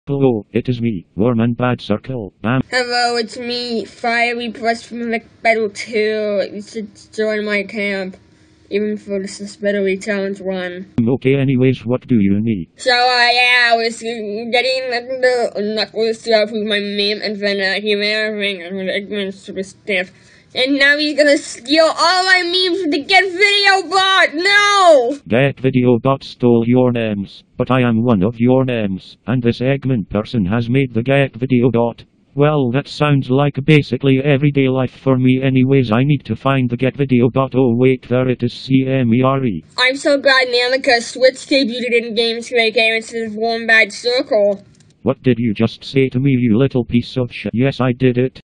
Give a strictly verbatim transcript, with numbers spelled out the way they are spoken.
Hello, it is me, Warman Bad Circle. Bam. Hello, it's me, Fiery Brush from Battle two. You should join my camp, even for the Suspectory Challenge run. Okay, anyways, what do you need? So, uh, yeah, I was getting the knuckles stuff with my meme, and then uh, he ran a ring and the administrative staff. And now he's gonna steal all my memes with the Get Video Bot! No! Get Video Bot stole your names, but I am one of your names, and this Eggman person has made the Get Video Bot. Well, that sounds like basically everyday life for me. Anyways, I need to find the Get Video Bot. Oh wait, there it is, C M E R E. I'm so glad Namika Switch debuted in games today game instead of Warm Bad Circle. What did you just say to me, you little piece of shit? Yes, I did it.